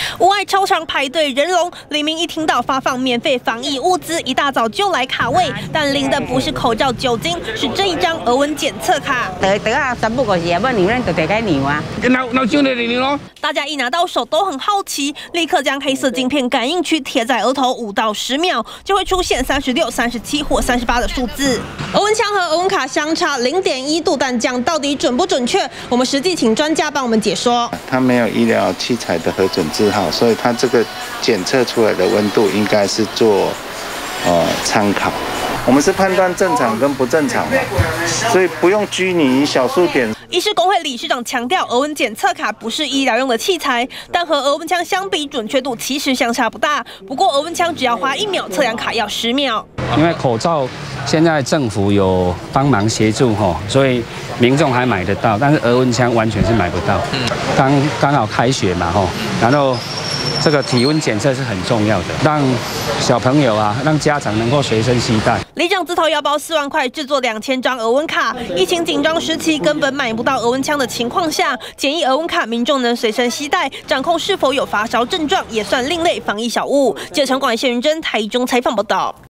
屋外超长排队人龙，黎明一听到发放免费防疫物资，一大早就来卡位。但领的不是口罩、酒精，是这一张额温检测卡。 得啊，14個字，不然咱就得牛啊。 大家一拿到手都很好奇，立刻将黑色晶片感应区贴在额头，5到10秒就会出现36、37或38的数字。额温枪和额温卡相差0.1度，但这样到底准不准确？我们实际请专家帮我们解说。 它没有医疗器材的核准字号，所以它这个检测出来的温度应该是做参考。我们是判断正常跟不正常嘛，所以不用拘泥于小数点。 医师工会理事长强调，额温检测卡不是医疗用的器材，但和额温枪相比，准确度其实相差不大。不过额温枪只要花1秒，测量卡要10秒。 因为口罩现在政府有帮忙协助所以民众还买得到，但是额温枪完全是买不到。刚好开学嘛然后这个体温检测是很重要的，让小朋友让家长能够随身携带。 里长自掏腰包4万块制作2000张额温卡，疫情紧张时期根本买不到额温枪的情况下，简易额温卡民众能随身携带，掌控是否有发烧症状，也算另类防疫小物。记者陈广宪、云珍台中采访报道。